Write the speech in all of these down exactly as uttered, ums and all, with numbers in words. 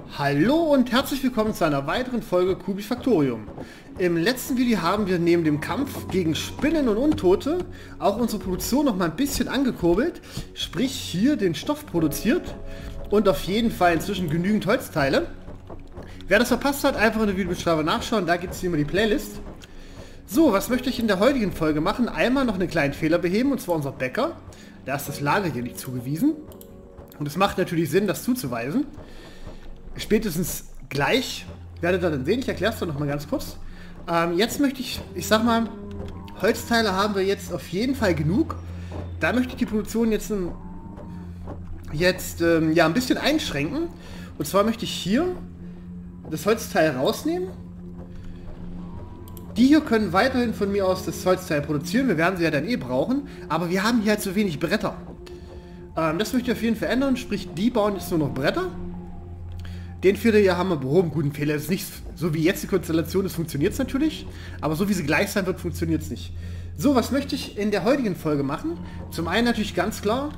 Hallo und herzlich willkommen zu einer weiteren Folge Kubifaktorium. Im letzten Video haben wir neben dem Kampf gegen Spinnen und Untote auch unsere Produktion noch mal ein bisschen angekurbelt, sprich hier den Stoff produziert und auf jeden Fall inzwischen genügend Holzteile. Wer das verpasst hat, einfach in der Videobeschreibung nachschauen, da gibt es immer die Playlist. So, was möchte ich in der heutigen Folge machen? Einmal noch einen kleinen Fehler beheben, und zwar unser Bäcker. Da ist das Lager hier nicht zugewiesen. Und es macht natürlich Sinn, das zuzuweisen. Spätestens gleich werdet ihr dann sehen, ich erkläre es dann noch mal ganz kurz. Ähm, jetzt möchte ich, ich sag mal, Holzteile haben wir jetzt auf jeden Fall genug. Da möchte ich die Produktion jetzt, jetzt ähm, ja, ein bisschen einschränken. Und zwar möchte ich hier das Holzteil rausnehmen. Die hier können weiterhin von mir aus das Holzteil produzieren. Wir werden sie ja dann eh brauchen. Aber wir haben hier halt so wenig Bretter. Ähm, das möchte ich auf jeden Fall ändern. Sprich, die bauen jetzt nur noch Bretter. Den Fehler hier haben wir behoben. Guten Fehler ist nicht so wie jetzt die Konstellation ist, funktioniert es natürlich. Aber so wie sie gleich sein wird, funktioniert es nicht. So, was möchte ich in der heutigen Folge machen? Zum einen natürlich ganz klar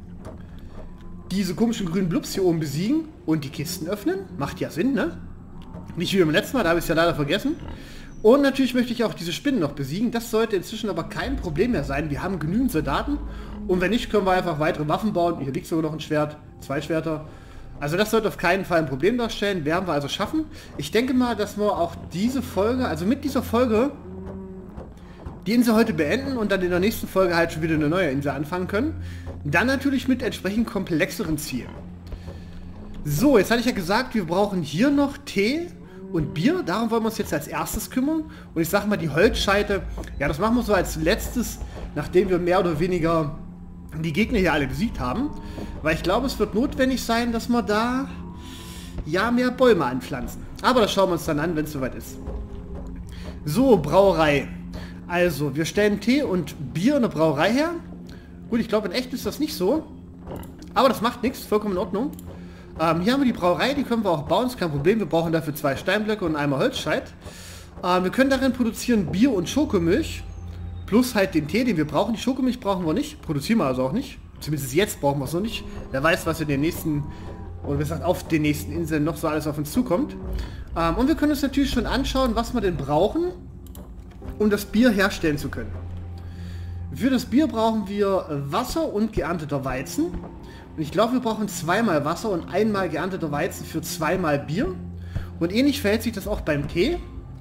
diese komischen grünen Blubs hier oben besiegen und die Kisten öffnen. Macht ja Sinn, ne? Nicht wie beim letzten Mal, da habe ich es ja leider vergessen. Und natürlich möchte ich auch diese Spinnen noch besiegen. Das sollte inzwischen aber kein Problem mehr sein. Wir haben genügend Soldaten. Und wenn nicht, können wir einfach weitere Waffen bauen. Hier liegt sogar noch ein Schwert, zwei Schwerter. Also das sollte auf keinen Fall ein Problem darstellen. Werden wir also schaffen. Ich denke mal, dass wir auch diese Folge, also mit dieser Folge, die Insel heute beenden und dann in der nächsten Folge halt schon wieder eine neue Insel anfangen können. Dann natürlich mit entsprechend komplexeren Zielen. So, jetzt hatte ich ja gesagt, wir brauchen hier noch Tee und Bier. Darum wollen wir uns jetzt als erstes kümmern. Und ich sag mal, die Holzscheite, ja, das machen wir so als letztes, nachdem wir mehr oder weniger die Gegner hier alle besiegt haben. Weil ich glaube, es wird notwendig sein, dass wir da ja mehr Bäume anpflanzen. Aber das schauen wir uns dann an, wenn es soweit ist. So, Brauerei. Also, wir stellen Tee und Bier in der Brauerei her. Gut, ich glaube, in echt ist das nicht so. Aber das macht nichts, vollkommen in Ordnung. Ähm, hier haben wir die Brauerei, die können wir auch bauen, ist kein Problem. Wir brauchen dafür zwei Steinblöcke und einmal Holzscheit. Ähm, wir können darin produzieren Bier und Schokomilch. Plus halt den Tee, den wir brauchen. Die Schokomilch brauchen wir nicht. Produzieren wir also auch nicht. Zumindest jetzt brauchen wir es noch nicht. Wer weiß, was in den nächsten, oder besser gesagt auf den nächsten Inseln noch so alles auf uns zukommt. Ähm, und wir können uns natürlich schon anschauen, was wir denn brauchen, um das Bier herstellen zu können. Für das Bier brauchen wir Wasser und geernteter Weizen. Und ich glaube, wir brauchen zweimal Wasser und einmal geernteter Weizen für zweimal Bier. Und ähnlich verhält sich das auch beim Tee.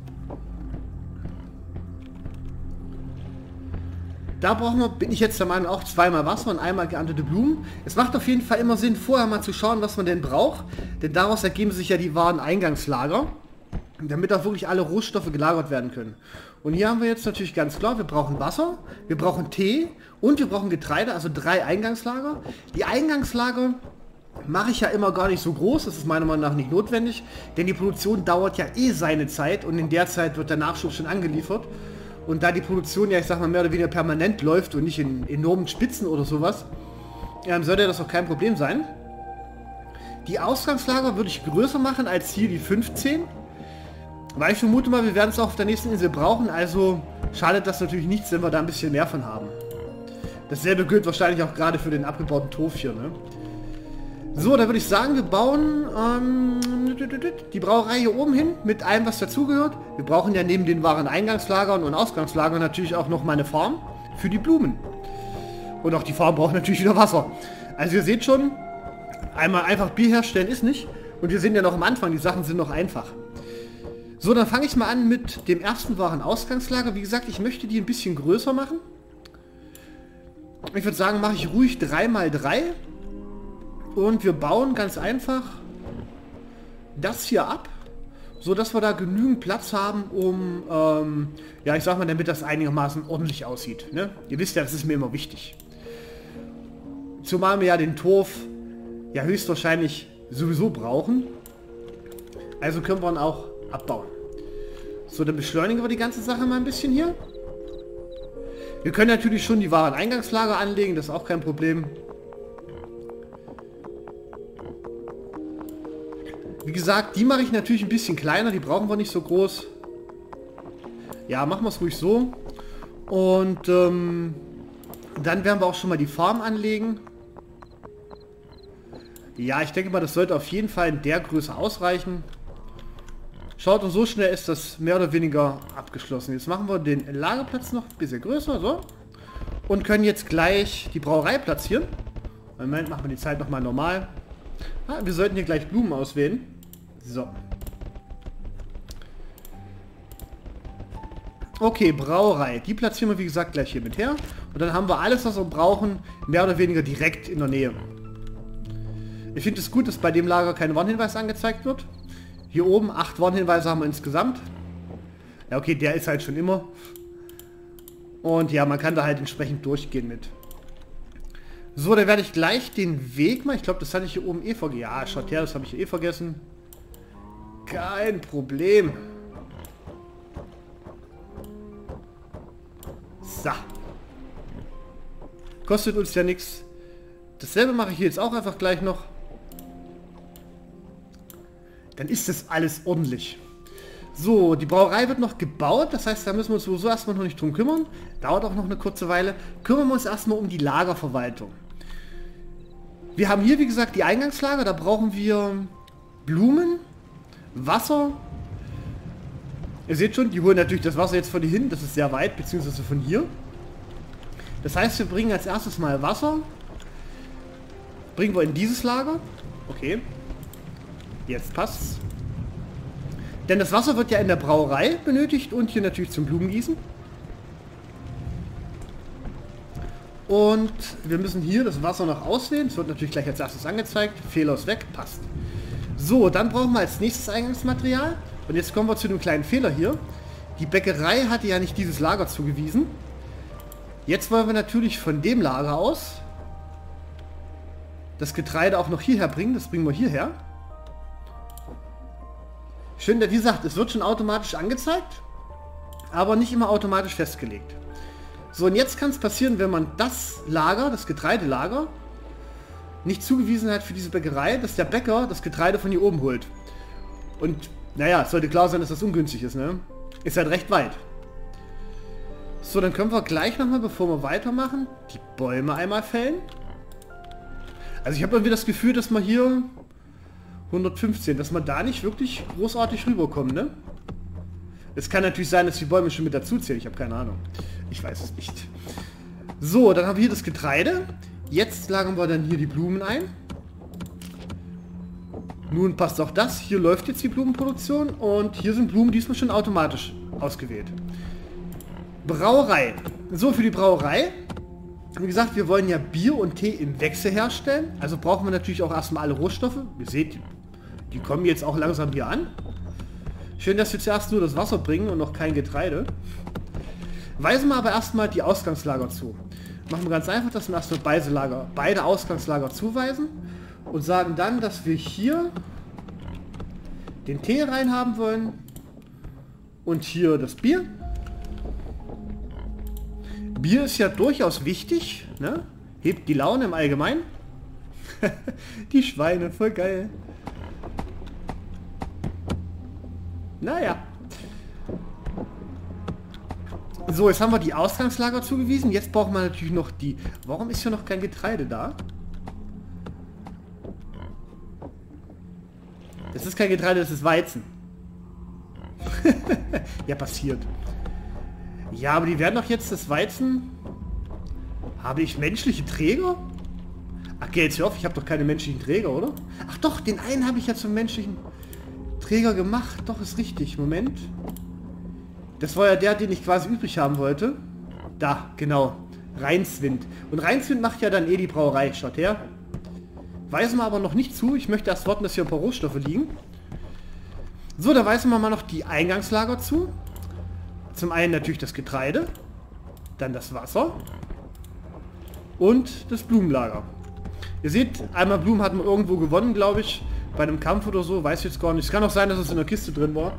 Da brauchen wir, bin ich jetzt der Meinung, auch zweimal Wasser und einmal geerntete Blumen. Es macht auf jeden Fall immer Sinn, vorher mal zu schauen, was man denn braucht. Denn daraus ergeben sich ja die wahren Eingangslager, damit auch wirklich alle Rohstoffe gelagert werden können. Und hier haben wir jetzt natürlich ganz klar, wir brauchen Wasser, wir brauchen Tee und wir brauchen Getreide, also drei Eingangslager. Die Eingangslager mache ich ja immer gar nicht so groß, das ist meiner Meinung nach nicht notwendig, denn die Produktion dauert ja eh seine Zeit und in der Zeit wird der Nachschub schon angeliefert. Und da die Produktion ja, ich sag mal, mehr oder weniger permanent läuft und nicht in enormen Spitzen oder sowas, ähm, sollte das auch kein Problem sein. Die Ausgangslager würde ich größer machen als hier die fünfzehn. Weil ich vermute mal, wir werden es auch auf der nächsten Insel brauchen, also schadet das natürlich nichts, wenn wir da ein bisschen mehr von haben. Dasselbe gilt wahrscheinlich auch gerade für den abgebauten Torf hier, ne? So, da würde ich sagen, wir bauen ähm, die Brauerei hier oben hin, mit allem, was dazugehört. Wir brauchen ja neben den wahren Eingangslagern und Ausgangslagern natürlich auch noch mal eine Farm für die Blumen. Und auch die Farm braucht natürlich wieder Wasser. Also ihr seht schon, einmal einfach Bier herstellen ist nicht. Und wir sind ja noch am Anfang, die Sachen sind noch einfach. So, dann fange ich mal an mit dem ersten wahren Ausgangslager. Wie gesagt, ich möchte die ein bisschen größer machen. Ich würde sagen, mache ich ruhig drei mal drei. Und wir bauen ganz einfach das hier ab, so dass wir da genügend Platz haben, um, ähm, ja, ich sag mal, damit das einigermaßen ordentlich aussieht. Ne? Ihr wisst ja, das ist mir immer wichtig. Zumal wir ja den Torf ja höchstwahrscheinlich sowieso brauchen. Also können wir ihn auch abbauen. So, dann beschleunigen wir die ganze Sache mal ein bisschen hier. Wir können natürlich schon die wahren Eingangslager anlegen, das ist auch kein Problem. Wie gesagt, die mache ich natürlich ein bisschen kleiner, die brauchen wir nicht so groß. Ja, machen wir es ruhig so. Und ähm, dann werden wir auch schon mal die Farm anlegen. Ja, ich denke mal, das sollte auf jeden Fall in der Größe ausreichen. Schaut, und so schnell ist das mehr oder weniger abgeschlossen. Jetzt machen wir den Lagerplatz noch ein bisschen größer, so. Und können jetzt gleich die Brauerei platzieren. Moment, machen wir die Zeit nochmal normal. Ah, wir sollten hier gleich Blumen auswählen. So. Okay, Brauerei. Die platzieren wir, wie gesagt, gleich hier mit her. Und dann haben wir alles, was wir brauchen, mehr oder weniger direkt in der Nähe. Ich finde es gut, dass bei dem Lager kein Warnhinweis angezeigt wird. Hier oben acht Warnhinweise haben wir insgesamt. Ja, okay, der ist halt schon immer. Und ja, man kann da halt entsprechend durchgehen mit. So, dann werde ich gleich den Weg mal... Ich glaube, das hatte ich hier oben eh vergessen. Ja, schaut her, das habe ich eh vergessen. Kein Problem. So. Kostet uns ja nichts. Dasselbe mache ich hier jetzt auch einfach gleich noch. Dann ist das alles ordentlich. So, die Brauerei wird noch gebaut. Das heißt, da müssen wir uns sowieso erstmal noch nicht drum kümmern. Dauert auch noch eine kurze Weile. Kümmern wir uns erstmal um die Lagerverwaltung. Wir haben hier, wie gesagt, die Eingangslager. Da brauchen wir Blumen, Wasser. Ihr seht schon, die holen natürlich das Wasser jetzt von hier hin. Das ist sehr weit, beziehungsweise von hier. Das heißt, wir bringen als erstes mal Wasser. Bringen wir in dieses Lager. Okay. Jetzt passt's. Denn das Wasser wird ja in der Brauerei benötigt und hier natürlich zum Blumengießen. Und wir müssen hier das Wasser noch auswählen. Es wird natürlich gleich als erstes angezeigt. Fehler ist weg. Passt. So, dann brauchen wir als nächstes Eingangsmaterial. Und jetzt kommen wir zu dem kleinen Fehler hier. Die Bäckerei hatte ja nicht dieses Lager zugewiesen. Jetzt wollen wir natürlich von dem Lager aus das Getreide auch noch hierher bringen. Das bringen wir hierher. Schön, wie gesagt, es wird schon automatisch angezeigt, aber nicht immer automatisch festgelegt. So, und jetzt kann es passieren, wenn man das Lager, das Getreidelager, nicht zugewiesen hat für diese Bäckerei, dass der Bäcker das Getreide von hier oben holt. Und, naja, es sollte klar sein, dass das ungünstig ist, ne? Ist halt recht weit. So, dann können wir gleich nochmal, bevor wir weitermachen, die Bäume einmal fällen. Also ich habe irgendwie das Gefühl, dass man hier hundertfünfzehn, dass man da nicht wirklich großartig rüberkommt, ne? Es kann natürlich sein, dass die Bäume schon mit dazu zählen. Ich habe keine Ahnung. Ich weiß es nicht. So, dann haben wir hier das Getreide. Jetzt lagern wir dann hier die Blumen ein. Nun passt auch das. Hier läuft jetzt die Blumenproduktion und hier sind Blumen diesmal schon automatisch ausgewählt. Brauerei. So, für die Brauerei. Wie gesagt, wir wollen ja Bier und Tee im Wechsel herstellen. Also brauchen wir natürlich auch erstmal alle Rohstoffe. Ihr seht, die kommen jetzt auch langsam hier an. Schön, dass wir zuerst nur das Wasser bringen und noch kein Getreide. Weisen wir aber erstmal die Ausgangslager zu. Machen wir ganz einfach, dass wir erstmal beide, Lager, beide Ausgangslager zuweisen und sagen dann, dass wir hier den Tee rein haben wollen und hier das Bier. Bier ist ja durchaus wichtig, ne? Hebt die Laune im Allgemeinen. Die Schweine, voll geil. Naja. So, jetzt haben wir die Ausgangslager zugewiesen. Jetzt brauchen wir natürlich noch die... Warum ist hier noch kein Getreide da? Das ist kein Getreide, das ist Weizen. Ja, passiert. Ja, aber die werden doch jetzt das Weizen... Habe ich menschliche Träger? Ach, geh jetzt auf, ich habe doch keine menschlichen Träger, oder? Ach doch, den einen habe ich ja zum menschlichen Träger gemacht. Doch, ist richtig. Moment. Das war ja der, den ich quasi übrig haben wollte. Da, genau. Rheinswind. Und Rheinswind macht ja dann eh die Brauerei. Schaut her. Weisen wir aber noch nicht zu. Ich möchte erst warten, dass hier ein paar Rohstoffe liegen. So, da weisen wir mal noch die Eingangslager zu. Zum einen natürlich das Getreide. Dann das Wasser. Und das Blumenlager. Ihr seht, einmal Blumen hatten wir irgendwo gewonnen, glaube ich. Bei einem Kampf oder so. Weiß ich jetzt gar nicht. Es kann auch sein, dass es in der Kiste drin war.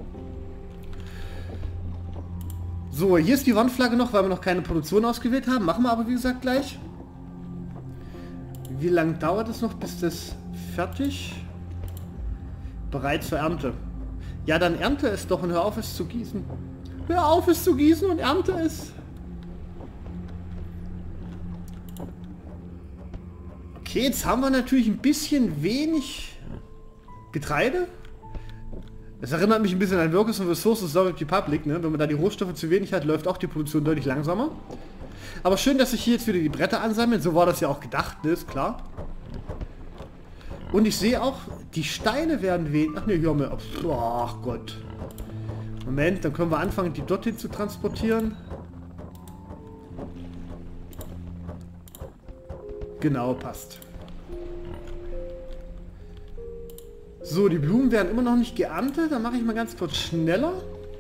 So, hier ist die Wandflagge noch, weil wir noch keine Produktion ausgewählt haben. Machen wir aber, wie gesagt, gleich. Wie lange dauert es noch, bis das fertig? Bereit zur Ernte. Ja, dann ernte es doch und hör auf, es zu gießen. Hör auf, es zu gießen und ernte es. Okay, jetzt haben wir natürlich ein bisschen wenig Getreide. Das erinnert mich ein bisschen an Workers and Resources of the Republic, ne? Wenn man da die Rohstoffe zu wenig hat, läuft auch die Produktion deutlich langsamer. Aber schön, dass sich hier jetzt wieder die Bretter ansammeln. So war das ja auch gedacht, ne? Ist klar. Und ich sehe auch, die Steine werden weh. Ach ne, hier haben wir... Ach Gott. Moment, dann können wir anfangen, die dorthin zu transportieren. Genau, passt. So, die Blumen werden immer noch nicht geerntet. Dann mache ich mal ganz kurz schneller.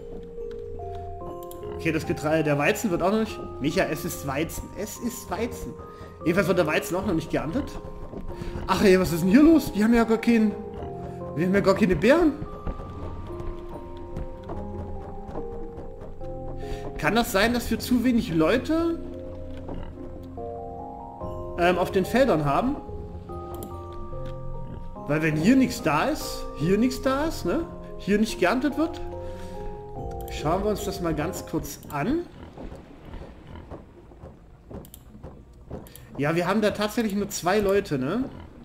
Okay, das Getreide, der Weizen wird auch noch nicht... Micha, es ist Weizen. Es ist Weizen. Jedenfalls wird der Weizen auch noch nicht geerntet. Ach ey, was ist denn hier los? Die haben ja gar keinen... Wir haben ja gar keine Beeren. Kann das sein, dass wir zu wenig Leute ähm, auf den Feldern haben? Weil wenn hier nichts da ist, hier nichts da ist, ne? Hier nicht geerntet wird. Schauen wir uns das mal ganz kurz an. Ja, wir haben da tatsächlich nur zwei Leute, ne?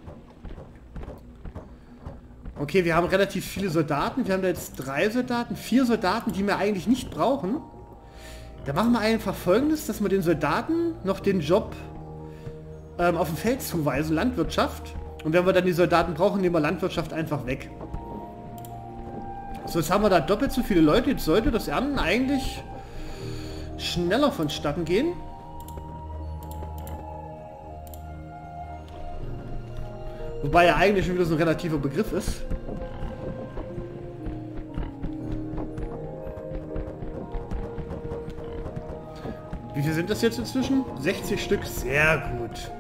Okay, wir haben relativ viele Soldaten. Wir haben da jetzt drei Soldaten, vier Soldaten, die wir eigentlich nicht brauchen. Da machen wir einfach Folgendes, dass wir den Soldaten noch den Job ähm, auf dem Feld zuweisen, Landwirtschaft. Und wenn wir dann die Soldaten brauchen, nehmen wir Landwirtschaft einfach weg. So, jetzt haben wir da doppelt so viele Leute. Jetzt sollte das Ernten eigentlich schneller vonstatten gehen. Wobei ja eigentlich schon wieder so ein relativer Begriff ist. Wie viel sind das jetzt inzwischen? sechzig Stück, sehr gut.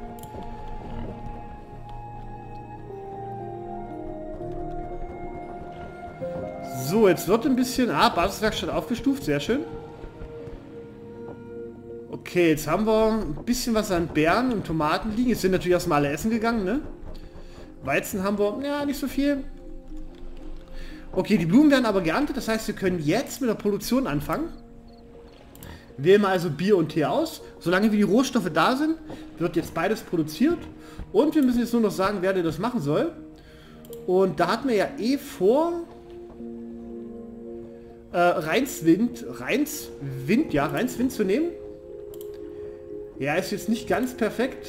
So, jetzt wird ein bisschen... Ah, Basiswerkstatt aufgestuft, sehr schön. Okay, jetzt haben wir ein bisschen was an Beeren und Tomaten liegen. Jetzt sind natürlich erstmal alle essen gegangen, ne? Weizen haben wir, ja, nicht so viel. Okay, die Blumen werden aber geerntet, das heißt, wir können jetzt mit der Produktion anfangen. Wählen wir also Bier und Tee aus. Solange wie die Rohstoffe da sind, wird jetzt beides produziert. Und wir müssen jetzt nur noch sagen, wer das machen soll. Und da hatten wir ja eh vor... Äh, Rheinswind, Rheinswind, ja, Rheinswind zu nehmen. Ja, ist jetzt nicht ganz perfekt.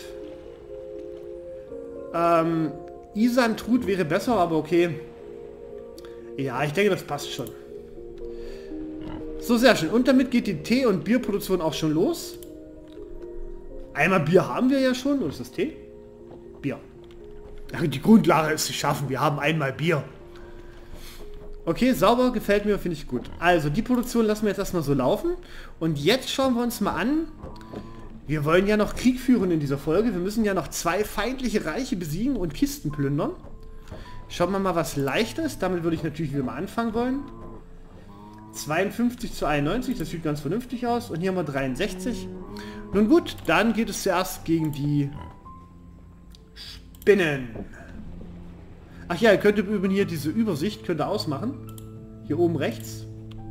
Ähm, Isantrud wäre besser, aber okay. Ja, ich denke, das passt schon. So, sehr schön. Und damit geht die Tee- und Bierproduktion auch schon los. Einmal Bier haben wir ja schon. Oder ist das Tee? Bier. Ja, die Grundlage ist zu schaffen. Wir haben einmal Bier. Okay, sauber, gefällt mir, finde ich gut. Also, die Produktion lassen wir jetzt erstmal so laufen. Und jetzt schauen wir uns mal an. Wir wollen ja noch Krieg führen in dieser Folge. Wir müssen ja noch zwei feindliche Reiche besiegen und Kisten plündern. Schauen wir mal, was leichter ist. Damit würde ich natürlich wieder mal anfangen wollen. zweiundfünfzig zu einundneunzig, das sieht ganz vernünftig aus. Und hier haben wir dreiundsechzig. Nun gut, dann geht es zuerst gegen die Spinnen. Ach ja, ihr könnt übrigens hier diese Übersicht könnt ihr ausmachen. Hier oben rechts.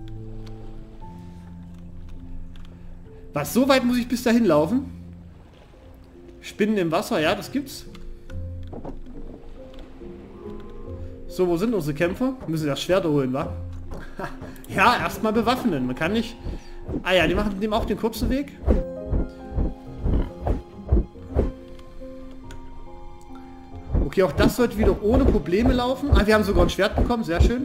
Was, so weit muss ich bis dahin laufen? Spinnen im Wasser, ja, das gibt's. So, wo sind unsere Kämpfer? Wir müssen das Schwert holen, wa? Ja, erstmal bewaffnen. Man kann nicht... Ah ja, die machen dem auch den kurzen Weg. Okay, auch das sollte wieder ohne Probleme laufen. Ah, wir haben sogar ein Schwert bekommen, sehr schön.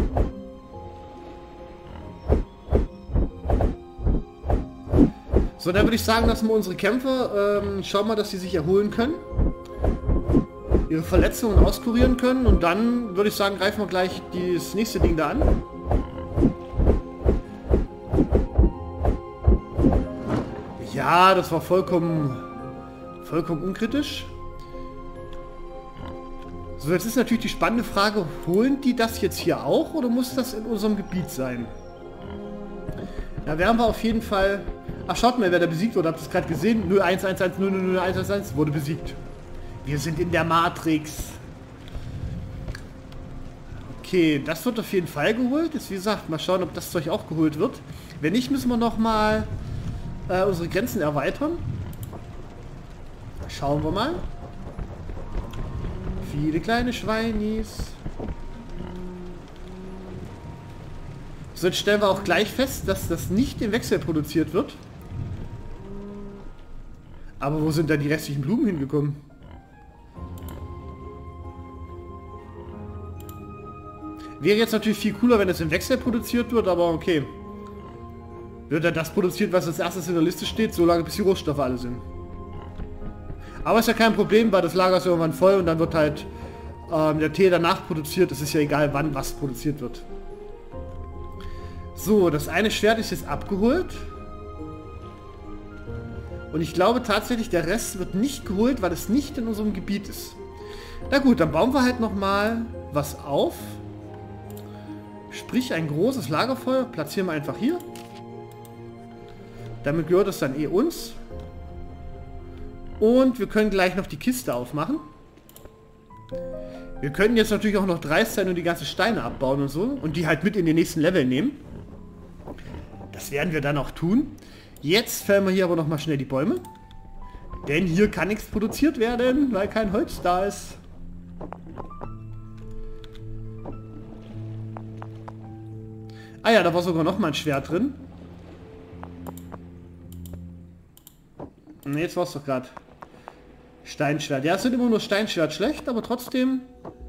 So, dann würde ich sagen, lassen wir unsere Kämpfer, ähm, schauen wir, dass sie sich erholen können. Ihre Verletzungen auskurieren können. Und dann würde ich sagen, greifen wir gleich das nächste Ding da an. Ja, das war vollkommen, vollkommen unkritisch. So, jetzt ist natürlich die spannende Frage, holen die das jetzt hier auch oder muss das in unserem Gebiet sein? Da werden wir auf jeden Fall... Ach, schaut mal, wer da besiegt wurde. Habt ihr es gerade gesehen? null eins eins eins null null null eins eins eins wurde besiegt. Wir sind in der Matrix. Okay, das wird auf jeden Fall geholt. Jetzt wie gesagt, mal schauen, ob das Zeug auch geholt wird. Wenn nicht, müssen wir nochmal äh, unsere Grenzen erweitern. Schauen wir mal. Viele kleine Schweinis. So, jetzt stellen wir auch gleich fest, dass das nicht im Wechsel produziert wird. Aber wo sind da die restlichen Blumen hingekommen? Wäre jetzt natürlich viel cooler, wenn es im Wechsel produziert wird, aber okay. Wird ja das produziert, was als erstes in der Liste steht, solange bis die Rohstoffe alle sind. Aber ist ja kein Problem, weil das Lager ist irgendwann voll und dann wird halt ähm, der Tee danach produziert. Es ist ja egal, wann was produziert wird. So, das eine Schwert ist jetzt abgeholt. Und ich glaube tatsächlich, der Rest wird nicht geholt, weil es nicht in unserem Gebiet ist. Na gut, dann bauen wir halt nochmal was auf. Sprich, ein großes Lagerfeuer platzieren wir einfach hier. Damit gehört es dann eh uns. Und wir können gleich noch die Kiste aufmachen. Wir können jetzt natürlich auch noch dreist sein und die ganzen Steine abbauen und so. Und die halt mit in den nächsten Level nehmen. Das werden wir dann auch tun. Jetzt fällen wir hier aber noch mal schnell die Bäume. Denn hier kann nichts produziert werden, weil kein Holz da ist. Ah ja, da war sogar noch mal ein Schwert drin. Ne, jetzt war es doch gerade. Steinschwert. Ja, es sind immer nur Steinschwert schlecht, aber trotzdem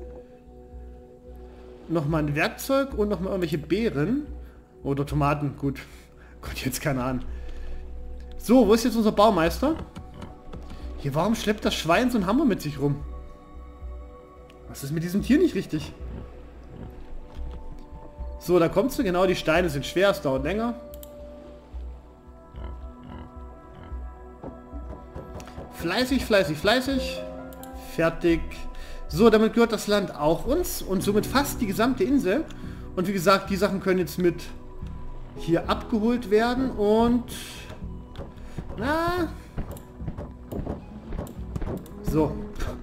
noch mal ein Werkzeug und noch mal irgendwelche Beeren. Oder Tomaten, gut. Gott, jetzt keine Ahnung. So, wo ist jetzt unser Baumeister? Hier, warum schleppt das Schwein so einen Hammer mit sich rum? Was ist mit diesem Tier nicht richtig? So, da kommst du. Genau, die Steine sind schwer, es dauert länger. Fleißig, fleißig, fleißig. Fertig. So, damit gehört das Land auch uns und somit fast die gesamte Insel. Und wie gesagt, die Sachen können jetzt mit hier abgeholt werden und... Na... So.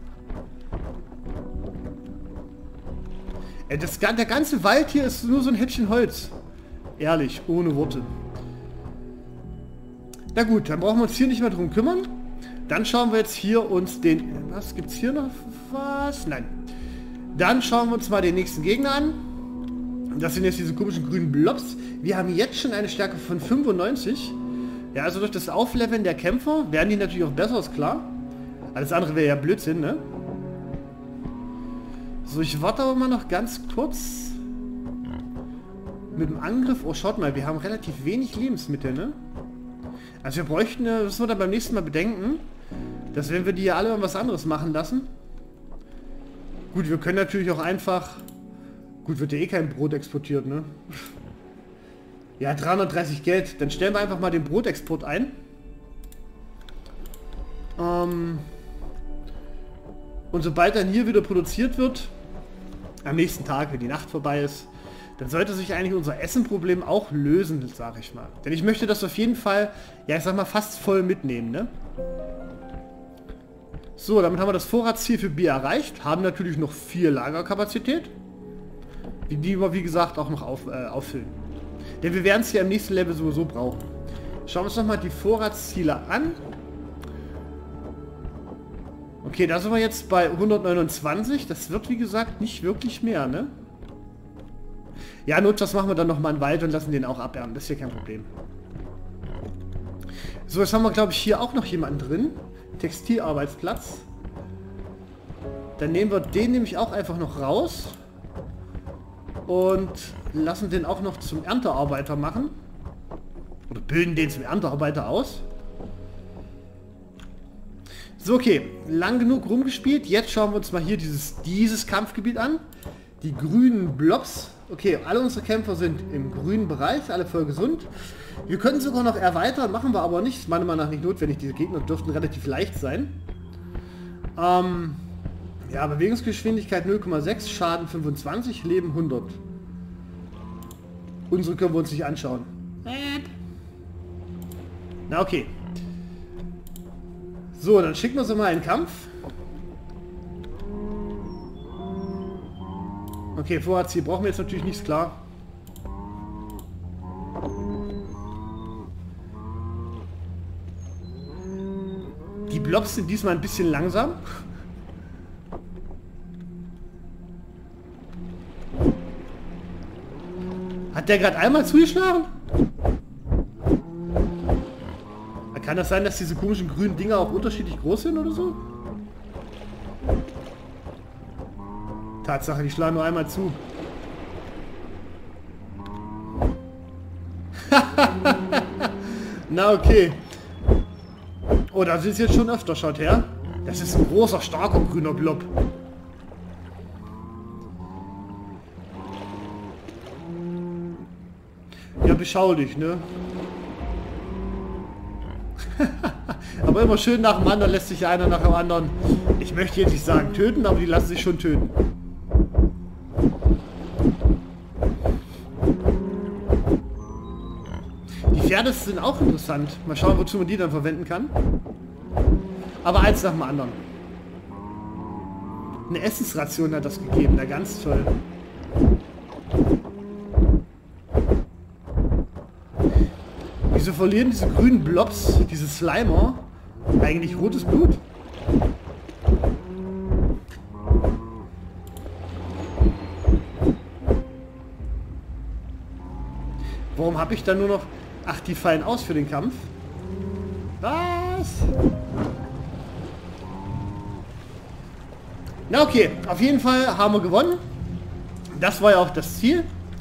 Ey, das, der ganze Wald hier ist nur so ein Häppchen Holz. Ehrlich, ohne Worte. Na gut, dann brauchen wir uns hier nicht mehr drum kümmern. Dann schauen wir jetzt hier uns den... Was gibt's hier noch? Was? Nein. Dann schauen wir uns mal den nächsten Gegner an. Das sind jetzt diese komischen grünen Blobs. Wir haben jetzt schon eine Stärke von fünfundneunzig. Ja, also durch das Aufleveln der Kämpfer werden die natürlich auch besser, ist klar. Alles andere wäre ja Blödsinn, ne? So, ich warte aber mal noch ganz kurz mit dem Angriff. Oh, schaut mal, wir haben relativ wenig Lebensmittel, ne? Also wir bräuchten, das müssen wir dann beim nächsten Mal bedenken, dass wenn wir die ja alle irgendwas anderes machen lassen. Gut, wir können natürlich auch einfach... Gut, wird ja eh kein Brot exportiert, ne? Ja, dreihundertdreißig Geld. Dann stellen wir einfach mal den Brotexport ein. Ähm... Und sobald dann hier wieder produziert wird, am nächsten Tag, wenn die Nacht vorbei ist, dann sollte sich eigentlich unser Essenproblem auch lösen, sage ich mal. Denn ich möchte das auf jeden Fall, ja ich sag mal, fast voll mitnehmen, ne? So, damit haben wir das Vorratsziel für Bier erreicht, haben natürlich noch vier Lagerkapazität, die wir wie gesagt auch noch auf, äh, auffüllen. Denn wir werden es ja im nächsten Level sowieso brauchen. Schauen wir uns nochmal die Vorratsziele an. Okay, da sind wir jetzt bei hundertneunundzwanzig. Das wird, wie gesagt, nicht wirklich mehr, ne? Ja, notfalls machen wir dann nochmal einen Wald und lassen den auch abernten. Das ist hier kein Problem. So, jetzt haben wir, glaube ich, hier auch noch jemanden drin. Textilarbeitsplatz. Dann nehmen wir den nämlich auch einfach noch raus. Und lassen den auch noch zum Erntearbeiter machen. Oder bilden den zum Erntearbeiter aus. So, okay, lang genug rumgespielt. Jetzt schauen wir uns mal hier dieses, dieses Kampfgebiet an. Die grünen Blobs. Okay, alle unsere Kämpfer sind im grünen Bereich, alle voll gesund. Wir können sogar noch erweitern, machen wir aber nicht. Meiner Meinung nach nicht notwendig. Diese Gegner dürften relativ leicht sein. Ähm, ja, Bewegungsgeschwindigkeit null Komma sechs, Schaden fünfundzwanzig, Leben hundert. Unsere können wir uns nicht anschauen. Na, okay. So, dann schicken wir sie mal in den Kampf. Okay, Vorratsziel brauchen wir jetzt natürlich nichts, klar. Die Blobs sind diesmal ein bisschen langsam. Hat der gerade einmal zugeschlagen? Kann das sein, dass diese komischen grünen Dinger auch unterschiedlich groß sind oder so? Tatsache, die schlagen nur einmal zu. Na okay. Oh, das ist jetzt schon öfter, schaut her. Das ist ein großer, starker grüner Blob. Ja, beschaulich, ne? Aber immer schön nach dem anderen lässt sich einer nach dem anderen, ich möchte jetzt nicht sagen töten, aber die lassen sich schon töten. Die Pferde sind auch interessant. Mal schauen, wozu man die dann verwenden kann. Aber eins nach dem anderen. Eine Essensration hat das gegeben, na ganz toll. Wieso verlieren diese grünen Blobs, diese Slimer, eigentlich rotes Blut? Warum habe ich dann nur noch... Ach, die fallen aus für den Kampf? Was? Na okay, auf jeden Fall haben wir gewonnen. Das war ja auch das Ziel.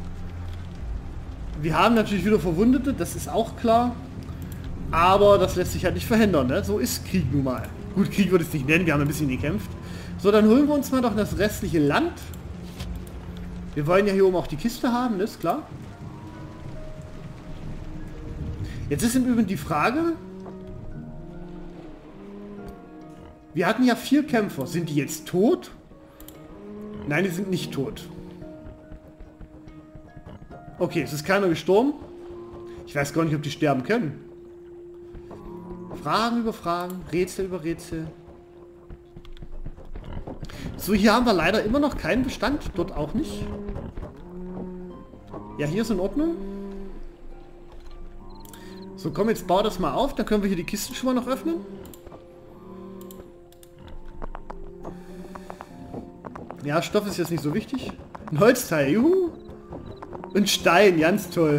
Wir haben natürlich wieder Verwundete, das ist auch klar. Aber das lässt sich halt nicht verhindern, ne? So ist Krieg nun mal. Gut, Krieg würde ich es nicht nennen, wir haben ein bisschen gekämpft. So, dann holen wir uns mal doch das restliche Land. Wir wollen ja hier oben auch die Kiste haben, ist klar. Jetzt ist im Übrigen die Frage... Wir hatten ja vier Kämpfer. Sind die jetzt tot? Nein, die sind nicht tot. Okay, es ist keiner gestorben. Ich weiß gar nicht, ob die sterben können. Fragen über Fragen, Rätsel über Rätsel. So, hier haben wir leider immer noch keinen Bestand. Dort auch nicht. Ja, hier ist in Ordnung. So, komm, jetzt bau das mal auf. Dann können wir hier die Kisten schon mal noch öffnen. Ja, Stoff ist jetzt nicht so wichtig. Ein Holzteil, juhu. Und Stein, ganz toll.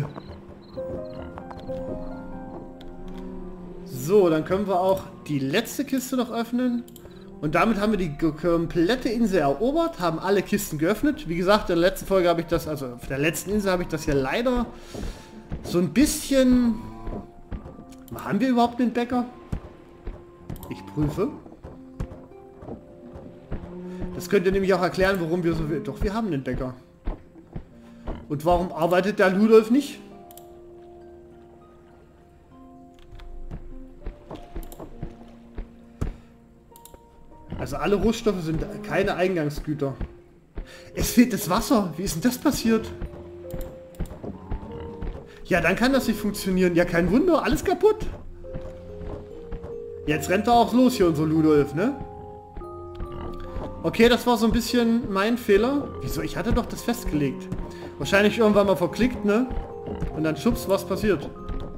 So, dann können wir auch die letzte Kiste noch öffnen. Und damit haben wir die komplette Insel erobert, haben alle Kisten geöffnet. Wie gesagt, in der letzten Folge habe ich das, also auf der letzten Insel habe ich das hier leider so ein bisschen... Haben wir überhaupt einen Bäcker? Ich prüfe. Das könnte nämlich auch erklären, warum wir so... Doch, wir haben einen Bäcker. Und warum arbeitet der Ludolf nicht? Also alle Rohstoffe sind keine Eingangsgüter. Es fehlt das Wasser. Wie ist denn das passiert? Ja, dann kann das nicht funktionieren. Ja, kein Wunder. Alles kaputt. Jetzt rennt er auch los hier, unser Ludolf, ne? Okay, das war so ein bisschen mein Fehler. Wieso? Ich hatte doch das festgelegt. Wahrscheinlich irgendwann mal verklickt, ne? Und dann schubs, was passiert.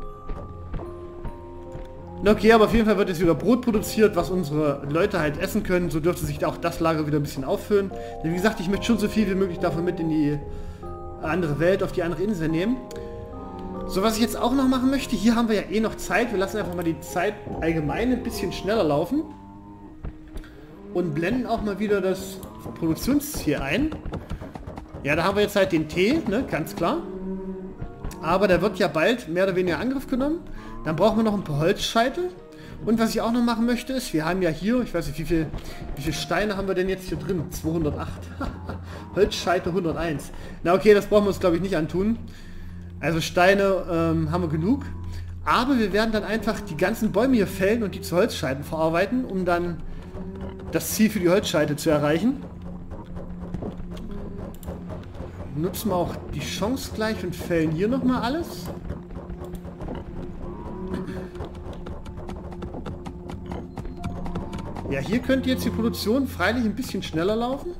Okay, aber auf jeden Fall wird jetzt wieder Brot produziert, was unsere Leute halt essen können. So dürfte sich auch das Lager wieder ein bisschen auffüllen. Denn wie gesagt, ich möchte schon so viel wie möglich davon mit in die andere Welt, auf die andere Insel nehmen. So, was ich jetzt auch noch machen möchte, hier haben wir ja eh noch Zeit. Wir lassen einfach mal die Zeit allgemein ein bisschen schneller laufen. Und blenden auch mal wieder das Produktionsziel ein. Ja, da haben wir jetzt halt den Tee, ne, ganz klar. Aber der wird ja bald mehr oder weniger in Angriff genommen. Dann brauchen wir noch ein paar Holzscheite. Und was ich auch noch machen möchte ist, wir haben ja hier, ich weiß nicht, wie viel, wie viele Steine haben wir denn jetzt hier drin? zweihundertacht. Holzscheite hunderteins. Na okay, das brauchen wir uns glaube ich nicht antun. Also Steine ähm, haben wir genug. Aber wir werden dann einfach die ganzen Bäume hier fällen und die zu Holzscheiten verarbeiten, um dann das Ziel für die Holzscheite zu erreichen. Nutzen wir auch die Chance gleich und fällen hier nochmal alles. Ja, hier könnte jetzt die Produktion freilich ein bisschen schneller laufen.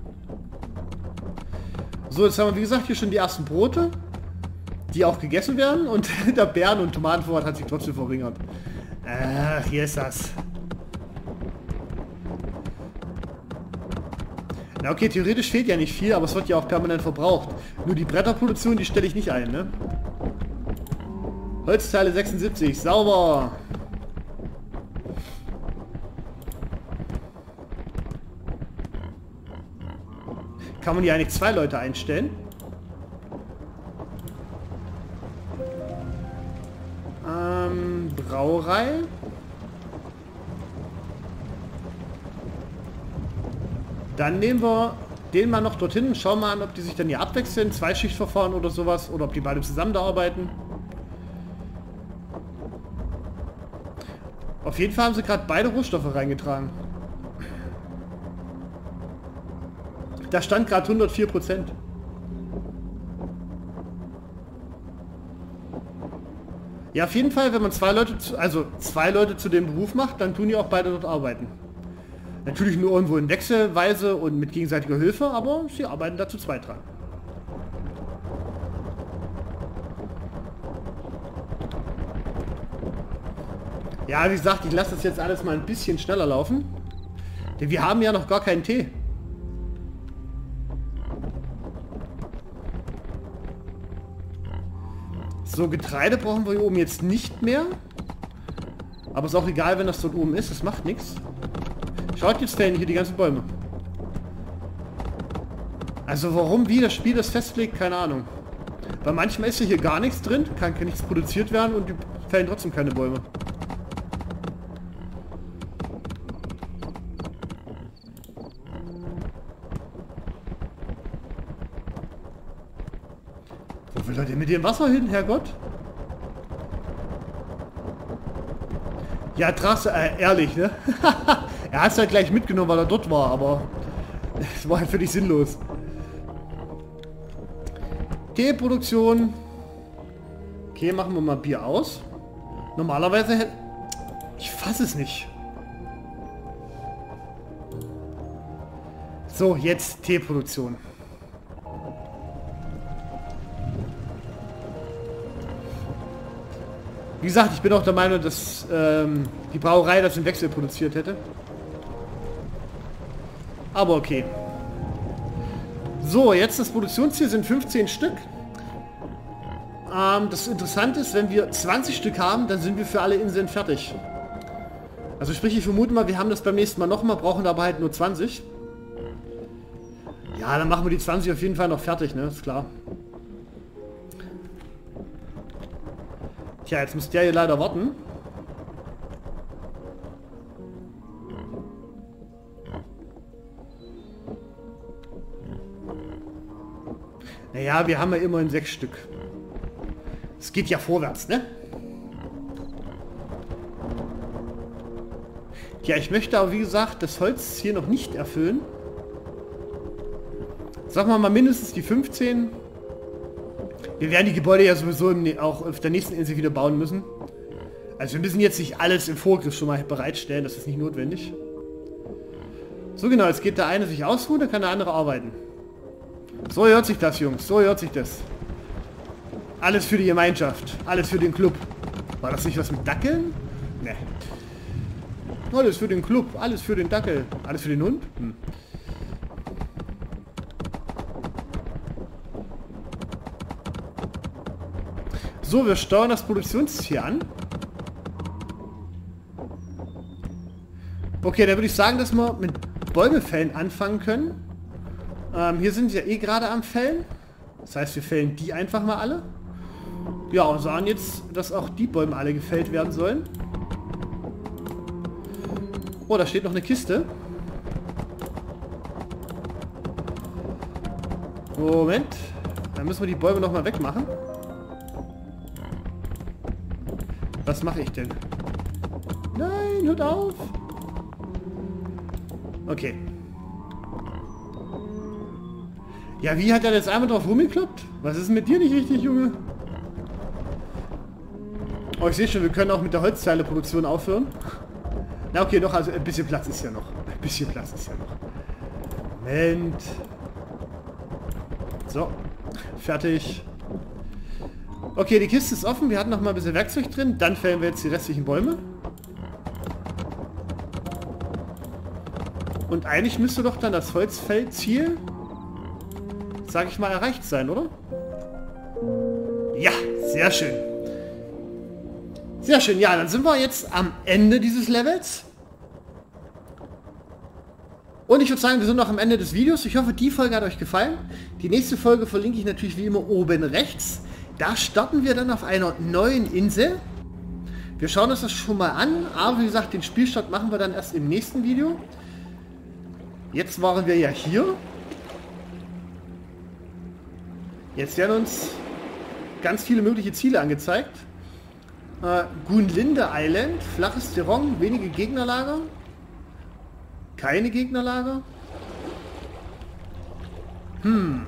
So, jetzt haben wir wie gesagt hier schon die ersten Brote, die auch gegessen werden, und der Beeren- und Tomatenvorrat hat sich trotzdem verringert. Ach, hier ist das. Na okay, theoretisch fehlt ja nicht viel, aber es wird ja auch permanent verbraucht. Nur die Bretterproduktion, die stelle ich nicht ein, ne? Holzteile sechsundsiebzig, sauber. Kann man hier eigentlich zwei Leute einstellen? Ähm, Brauerei. Dann nehmen wir den mal noch dorthin und schauen mal an, ob die sich dann hier abwechseln, Zweischichtverfahren oder sowas, oder ob die beide zusammen da arbeiten. Auf jeden Fall haben sie gerade beide Rohstoffe reingetragen. Da stand gerade hundertvier Prozent. Ja, auf jeden Fall, wenn man zwei Leute, zu, also zwei Leute zu dem Beruf macht, dann tun die auch beide dort arbeiten. Natürlich nur irgendwo in Wechselweise und mit gegenseitiger Hilfe, aber sie arbeiten da zu zweit dran. Ja, wie gesagt, ich lasse das jetzt alles mal ein bisschen schneller laufen. Denn wir haben ja noch gar keinen Tee. So, Getreide brauchen wir hier oben jetzt nicht mehr. Aber ist auch egal, wenn das dort oben ist. Das macht nichts. Schaut, jetzt fällen hier die ganzen Bäume. Also warum, wie das Spiel das festlegt, keine Ahnung. Weil manchmal ist ja hier gar nichts drin, kann, kann nichts produziert werden und die fällen trotzdem keine Bäume. Wo will er denn mit dem Wasser hin, Herrgott? Ja, Trasse, äh, ehrlich, ne? Er hat es halt gleich mitgenommen, weil er dort war, aber es war halt völlig sinnlos. Teeproduktion. Okay, machen wir mal Bier aus. Normalerweise hätte... Ich fasse es nicht. So, jetzt Teeproduktion. Wie gesagt, ich bin auch der Meinung, dass ähm, die Brauerei das im Wechsel produziert hätte. Aber okay. So, jetzt das Produktionsziel sind fünfzehn Stück. Ähm, das Interessante ist, wenn wir zwanzig Stück haben, dann sind wir für alle Inseln fertig. Also sprich, ich vermute mal, wir haben das beim nächsten Mal nochmal, brauchen aber halt nur zwanzig. Ja, dann machen wir die zwanzig auf jeden Fall noch fertig, ne? Ist klar. Tja, jetzt muss der hier leider warten. Naja, wir haben ja immerhin sechs Stück. Es geht ja vorwärts, ne? Ja, ich möchte aber wie gesagt das Holz hier noch nicht erfüllen. Sagen wir mal mindestens die fünfzehn. Wir werden die Gebäude ja sowieso im, auch auf der nächsten Insel wieder bauen müssen. Also wir müssen jetzt nicht alles im Vorgriff schon mal bereitstellen, das ist nicht notwendig. So genau, jetzt geht der eine sich ausruhen, dann kann der andere arbeiten. So hört sich das, Jungs, so hört sich das. Alles für die Gemeinschaft, alles für den Club. War das nicht was mit Dackeln? Ne. Alles für den Club, alles für den Dackel. Alles für den Hund? Hm. So, wir steuern das Produktionsziel an. Okay, da würde ich sagen, dass wir mit Bäumefällen anfangen können. Ähm, hier sind sie ja eh gerade am Fällen. Das heißt, wir fällen die einfach mal alle. Ja, und sagen jetzt, dass auch die Bäume alle gefällt werden sollen. Oh, da steht noch eine Kiste. Moment. Dann müssen wir die Bäume noch mal wegmachen. Was mache ich denn? Nein, hört auf! Okay. Ja, wie hat er jetzt einmal drauf rumgekloppt? Was ist mit dir nicht richtig, Junge? Oh, ich sehe schon, wir können auch mit der Holzteileproduktion aufhören. Na okay, doch, also ein bisschen Platz ist ja noch. Ein bisschen Platz ist ja noch. Moment. So. Fertig. Okay, die Kiste ist offen. Wir hatten noch mal ein bisschen Werkzeug drin. Dann fällen wir jetzt die restlichen Bäume. und eigentlich müsste doch dann das Holzfeldziel, sag ich mal, erreicht sein, oder? Ja, sehr schön. Sehr schön, ja, dann sind wir jetzt am Ende dieses Levels. Und ich würde sagen, wir sind noch am Ende des Videos. Ich hoffe, die Folge hat euch gefallen. Die nächste Folge verlinke ich natürlich wie immer oben rechts. Da starten wir dann auf einer neuen Insel. Wir schauen uns das schon mal an, aber wie gesagt, den Spielstart machen wir dann erst im nächsten Video. Jetzt waren wir ja hier. Jetzt werden uns ganz viele mögliche Ziele angezeigt. Äh, Gunlinde Island, flaches Terrain, wenige Gegnerlager. Keine Gegnerlager. Hm.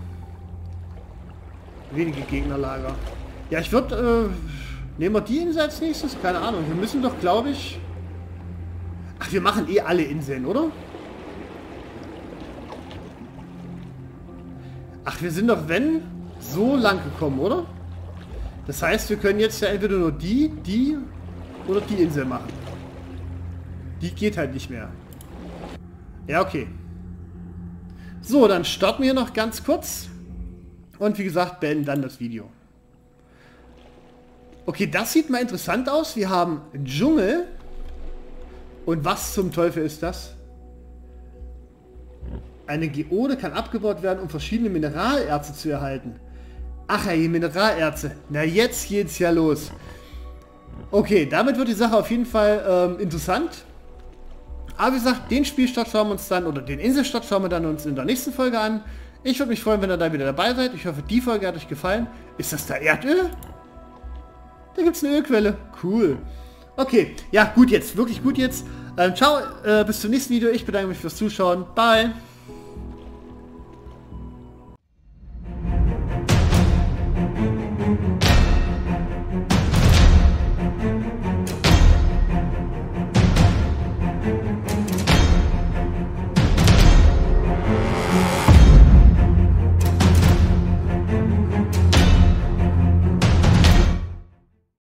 Wenige Gegnerlager. Ja, ich würde... Äh, nehmen wir die Insel als nächstes? Keine Ahnung. Wir müssen doch, glaube ich... Ach, wir machen eh alle Inseln, oder? Ach, wir sind doch, wenn, so lang gekommen, oder? Das heißt, wir können jetzt ja entweder nur die, die oder die Insel machen. Die geht halt nicht mehr. Ja, okay. So, dann starten wir noch ganz kurz. Und wie gesagt, beenden dann das Video. Okay, das sieht mal interessant aus. Wir haben Dschungel. Und was zum Teufel ist das? Eine Geode kann abgebaut werden, um verschiedene Mineralerze zu erhalten. Ach ey, Mineralerze. Na, jetzt geht's ja los. Okay, damit wird die Sache auf jeden Fall ähm, interessant. Aber wie gesagt, den Spielstart schauen wir uns dann, oder den Inselstart schauen wir dann uns in der nächsten Folge an. Ich würde mich freuen, wenn ihr da wieder dabei seid. Ich hoffe, die Folge hat euch gefallen. Ist das da Erdöl? Da gibt es eine Ölquelle. Cool. Okay, ja, gut jetzt. Wirklich gut jetzt. Ähm, ciao, äh, bis zum nächsten Video. Ich bedanke mich fürs Zuschauen. Bye.